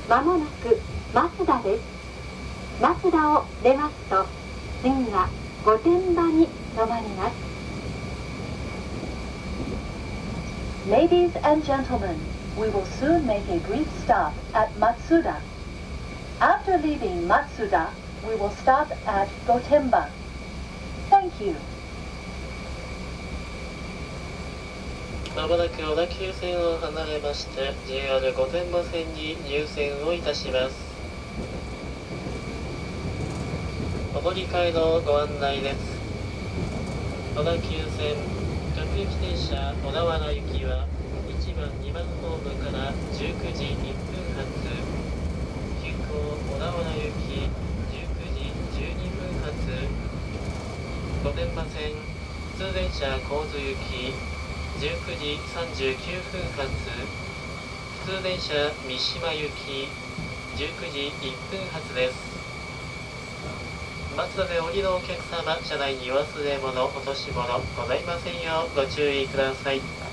まもなく松田です。松田を出ますと、次は御殿場に停まります。 Ladies and gentlemen, we will soon make a brief stop at Matsuda. After leaving Matsuda, we will stop at Gotemba. Thank you. まもなく小田急線を離れまして JR 御殿場線に入線をいたします。お乗り換えのご案内です。小田急線各駅停車小田原行きは1番2番ホームから19時1分発、急行小田原行き19時12分発、御殿場線普通電車神津行き19時39分発、普通電車三島行き19時1分発です。松田で降りるお客様、車内に忘れ物、落とし物ございませんようご注意ください。